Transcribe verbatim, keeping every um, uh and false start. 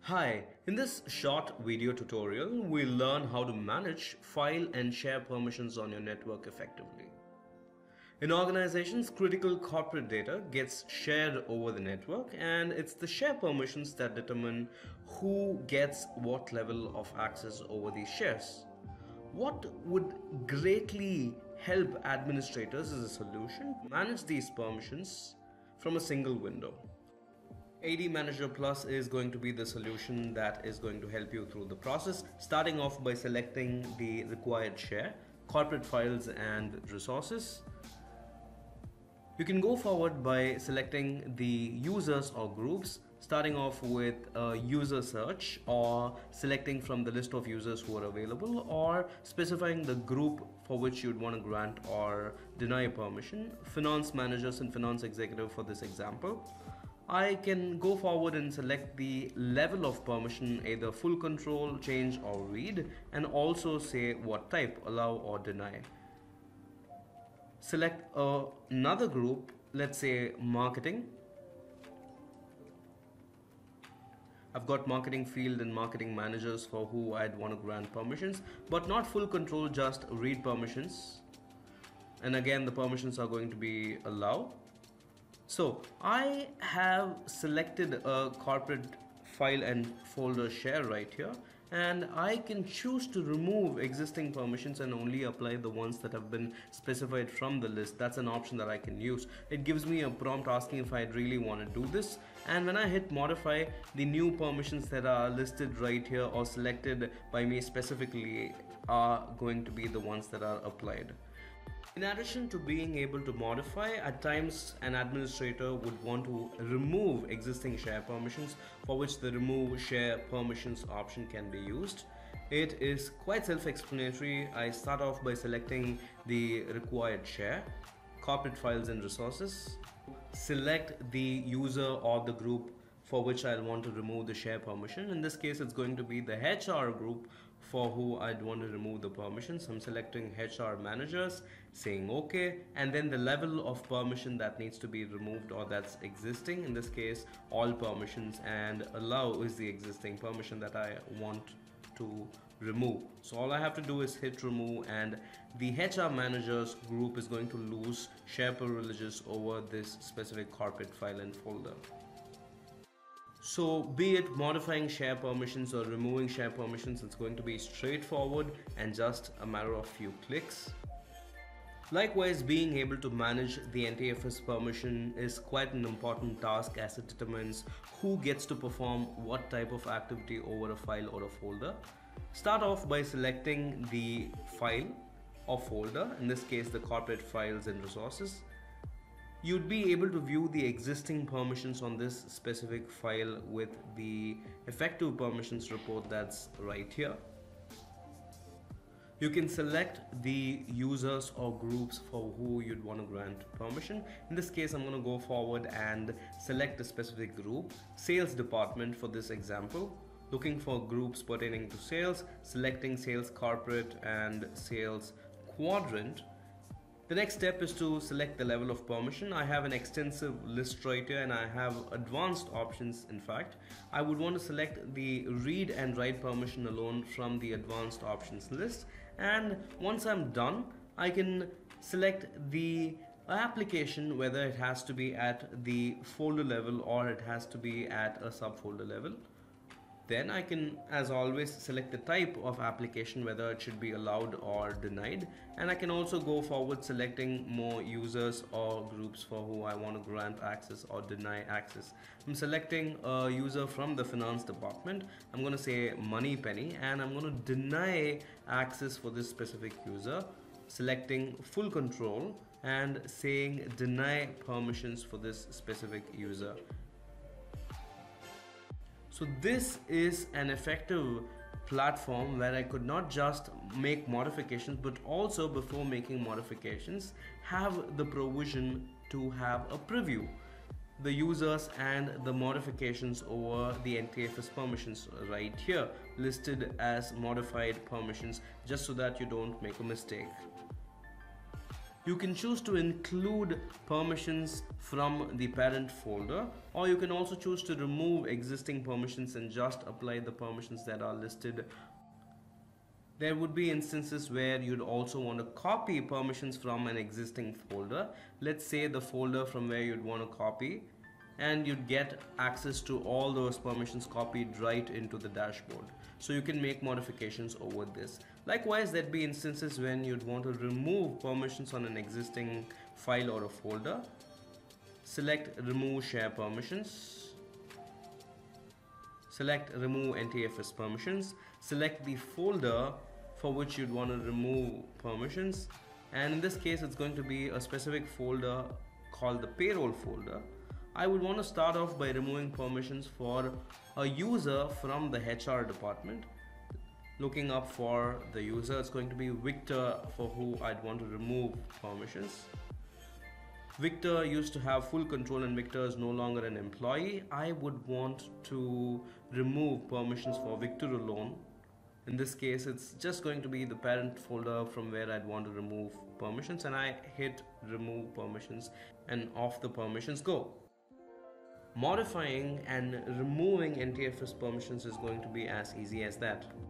Hi, in this short video tutorial, we'll learn how to manage, file and share permissions on your network effectively. In organizations, critical corporate data gets shared over the network, and it's the share permissions that determine who gets what level of access over these shares. What would greatly help administrators is a solution to manage these permissions from a single window. ADManager Plus is going to be the solution that is going to help you through the process, starting off by selecting the required share, corporate files and resources. You can go forward by selecting the users or groups, starting off with a user search or selecting from the list of users who are available, or specifying the group for which you'd want to grant or deny permission. Finance managers and finance executive for this example. I can go forward and select the level of permission, either full control, change or read, and also say what type, allow or deny. Select uh, another group, let's say marketing. I've got marketing field and marketing managers for who I'd want to grant permissions, but not full control, just read permissions. And again, the permissions are going to be allow. So I have selected a corporate file and folder share right here, and I can choose to remove existing permissions and only apply the ones that have been specified from the list. That's an option that I can use. It gives me a prompt asking if I really want to do this, and when I hit modify, the new permissions that are listed right here or selected by me specifically are going to be the ones that are applied. In addition to being able to modify, at times an administrator would want to remove existing share permissions, for which the remove share permissions option can be used. It is quite self-explanatory. I start off by selecting the required share, corporate files and resources, select the user or the group for which I'll want to remove the share permission. In this case, it's going to be the H R group for who I'd want to remove the permissions. I'm selecting H R managers, saying OK, and then the level of permission that needs to be removed or that's existing. In this case, all permissions, and allow is the existing permission that I want to remove. So all I have to do is hit remove, and the H R managers group is going to lose share privileges over this specific corporate file and folder. So be it modifying share permissions or removing share permissions, it's going to be straightforward and just a matter of few clicks. Likewise, being able to manage the N T F S permission is quite an important task, as it determines who gets to perform what type of activity over a file or a folder. Start off by selecting the file or folder, in this case the corporate files and resources. You'd be able to view the existing permissions on this specific file with the effective permissions report that's right here. You can select the users or groups for who you'd want to grant permission. In this case, I'm going to go forward and select a specific group, sales department for this example. Looking for groups pertaining to sales, selecting sales corporate and sales quadrant. The next step is to select the level of permission. I have an extensive list right here, and I have advanced options. In fact, I would want to select the read and write permission alone from the advanced options list. And once I'm done, I can select the application, whether it has to be at the folder level or it has to be at a subfolder level. Then I can, as always, select the type of application, whether it should be allowed or denied. And I can also go forward selecting more users or groups for who I want to grant access or deny access. I'm selecting a user from the finance department. I'm going to say Money Penny, and I'm going to deny access for this specific user, selecting full control and saying deny permissions for this specific user. So this is an effective platform where I could not just make modifications, but also before making modifications, have the provision to have a preview the users and the modifications over the N T F S permissions right here, listed as modified permissions, just so that you don't make a mistake. You can choose to include permissions from the parent folder, or you can also choose to remove existing permissions and just apply the permissions that are listed. There would be instances where you'd also want to copy permissions from an existing folder. Let's say the folder from where you'd want to copy, and you'd get access to all those permissions copied right into the dashboard. So you can make modifications over this. Likewise, there'd be instances when you'd want to remove permissions on an existing file or a folder. Select remove share permissions. Select remove N T F S permissions. Select the folder for which you'd want to remove permissions. And in this case, it's going to be a specific folder called the payroll folder. I would want to start off by removing permissions for a user from the H R department. Looking up for the user, it's going to be Victor, for who I'd want to remove permissions. Victor used to have full control and Victor is no longer an employee. I would want to remove permissions for Victor alone. In this case, it's just going to be the parent folder from where I'd want to remove permissions, and I hit remove permissions and off the permissions go. Modifying and removing N T F S permissions is going to be as easy as that.